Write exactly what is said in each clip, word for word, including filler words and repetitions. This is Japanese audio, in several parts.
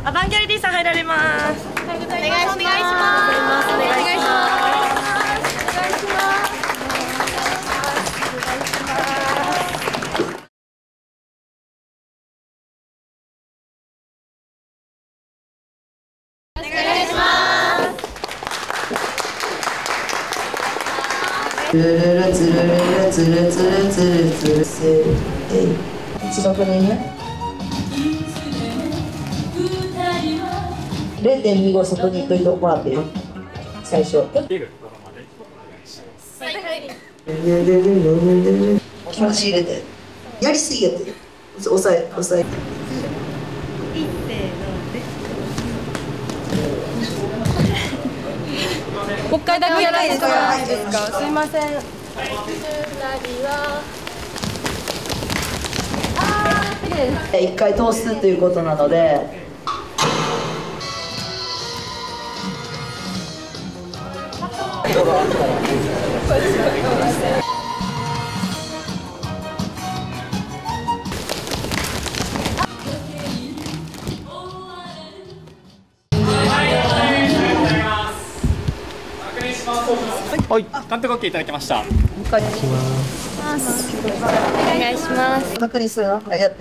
アバンギャルディさん入られます。 お願いします。お願いします。 お願いします。お願いします。 つるるつるるつるつるつるつるせい一学年ね れいてんにご 外に行っといてもらってよ最初気持ち入れてやりすぎやって抑え抑えもう一回だけやらないですか。すいません。 一回通すということなので。 はい、監督 オーケー いただきました。 お願いします。 お願いします。 確認するの、はい、やって。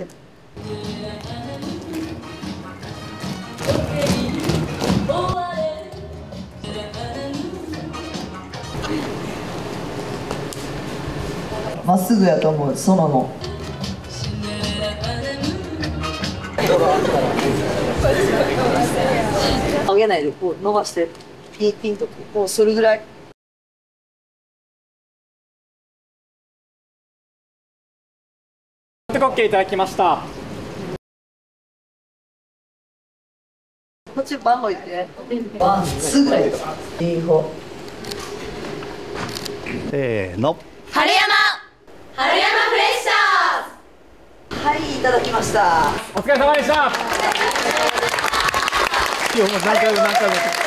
まっすぐやと思う、そのも。上げないで、こう伸ばして、ピンピンとこうするぐらい。 監督 オーケー いただきました。 こっち番号言って。ワン、ツーぐらいとか。いい方。 せーの。 春山。春山フレッシャーズ。 はい、いただきました。 お疲れ様でした。いや、もう何回も何回も。